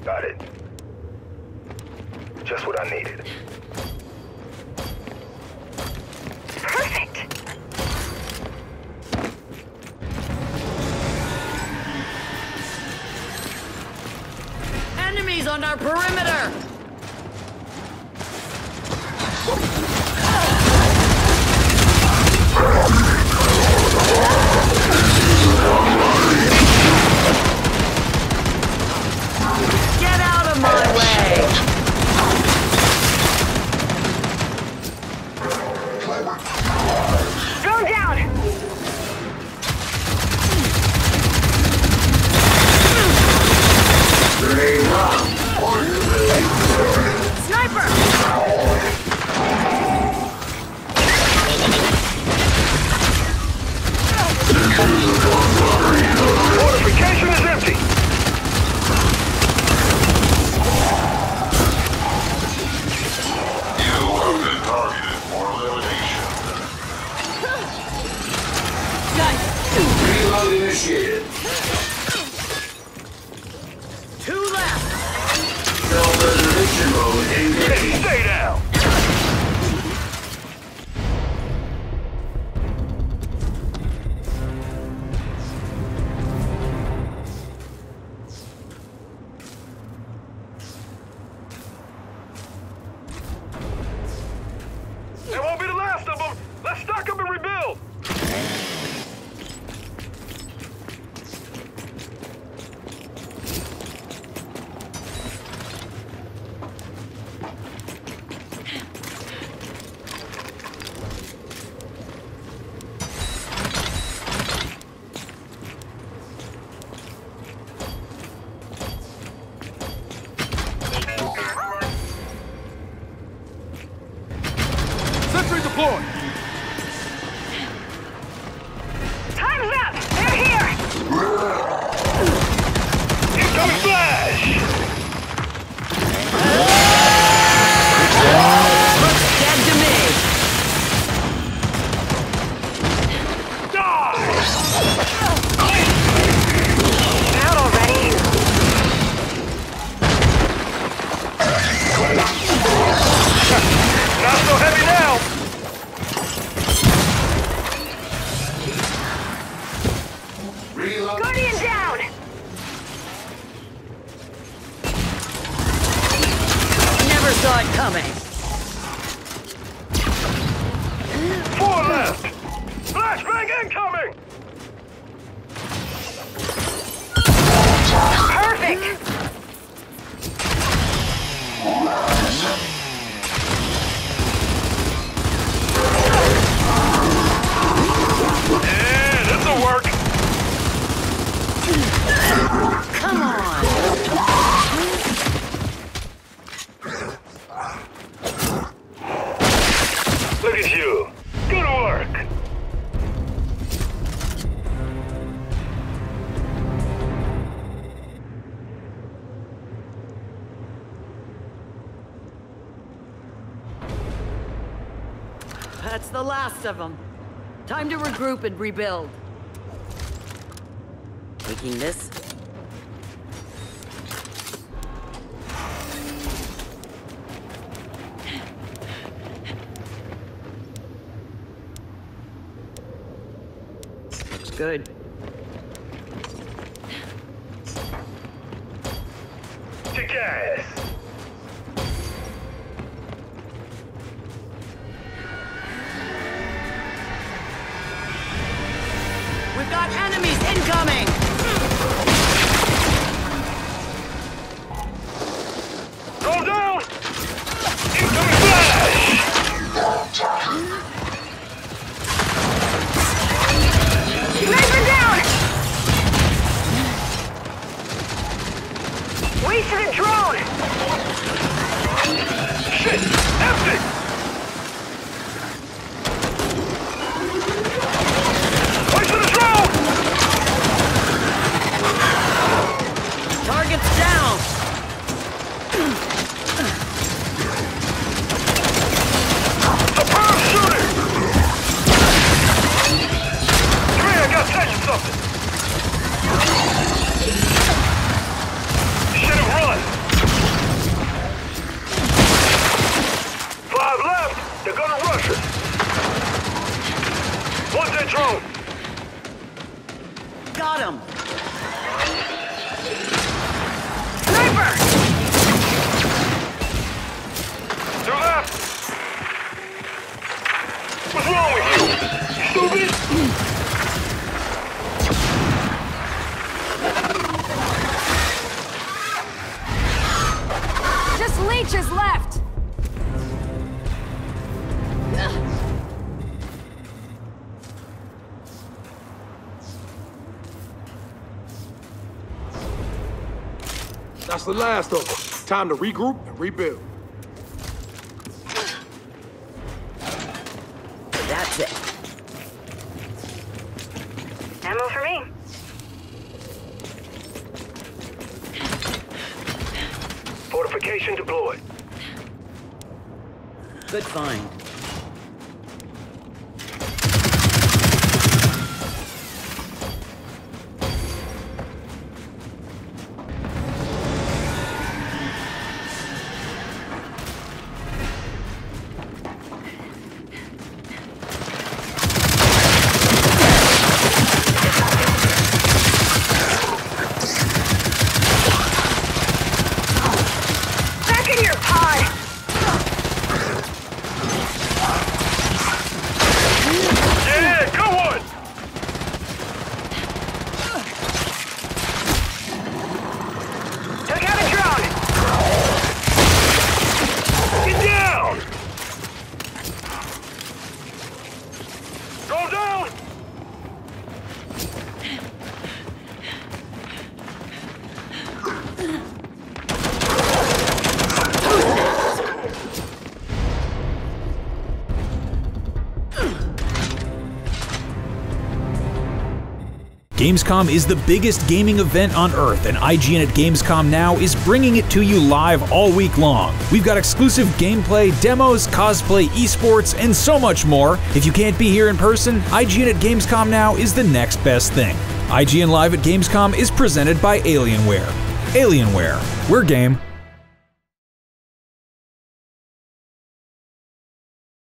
Got it. Just what I needed. Perfect! Enemies on our perimeter! Get out of my way! Drone down! Sniper! Fortification is empty! You have been targeted for elimination. Reload initiated. 2 left! Self-preservation mode engaged. Stay down! That won't be the last of them! Let's stock up and rebuild! Sentry deployed! Time's up! They're here! Incoming flash! Dead to me! Die! Out already? Not so heavy now! Reload. Guardian down! Never saw it coming. 4 left! Flashbang incoming! Perfect! Yeah, this'll work! Come on! Look at you! Good work! That's the last of them. Time to regroup and rebuild. Taking this. Looks good. To gas! We've got enemies incoming! Go down! Incoming flash! Sniper down! Wasted a drone! Shit! Empty! Wasted a drone! Got him! Sniper! To left! What's wrong with you? Stupid! Just leeches left! That's the last of them. Time to regroup and rebuild. That's it. Ammo for me. Fortification deployed. Good find. Back in your pod! Yeah, go on! Took out a drone! Get down! Go down! Gamescom is the biggest gaming event on Earth, and IGN at Gamescom Now is bringing it to you live all week long. We've got exclusive gameplay, demos, cosplay, esports, and so much more. If you can't be here in person, IGN at Gamescom Now is the next best thing. IGN Live at Gamescom is presented by Alienware. Alienware, we're game.